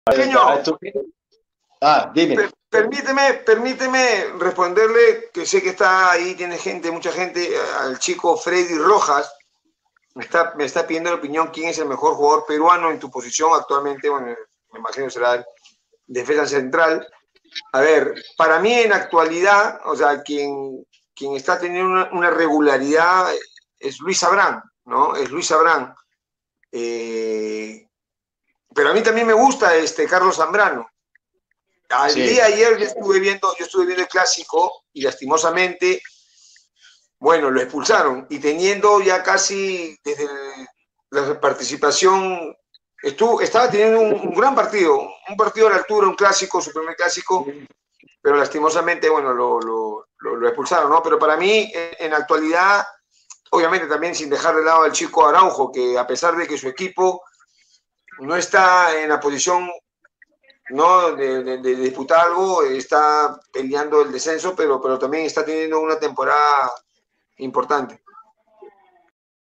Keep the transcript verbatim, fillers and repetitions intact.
Pequeño, Ah, dime. per- permíteme, permíteme responderle, que sé que está ahí, tiene gente, mucha gente, al chico Freddy Rojas. Me está, me está pidiendo la opinión quién es el mejor jugador peruano en tu posición actualmente. Bueno, me imagino será el defensa central. A ver, para mí en actualidad, o sea, quien, quien está teniendo una, una regularidad es Luis Abrán, ¿no? Es Luis Abrán. Eh, pero a mí también me gusta este Carlos Zambrano. Al Sí. día de ayer yo estuve viendo, yo estuve viendo el clásico y lastimosamente, bueno, lo expulsaron. Y teniendo ya casi desde el, la participación, estuvo, estaba teniendo un, un gran partido, un partido a la altura, un clásico, su primer clásico, pero lastimosamente, bueno, lo, lo, lo, lo expulsaron, ¿no? Pero para mí, en, en actualidad, obviamente también sin dejar de lado al chico Araujo, que a pesar de que su equipo no está en la posición, ¿no?, de, de, de disputar algo, está peleando el descenso, pero, pero también está teniendo una temporada importante.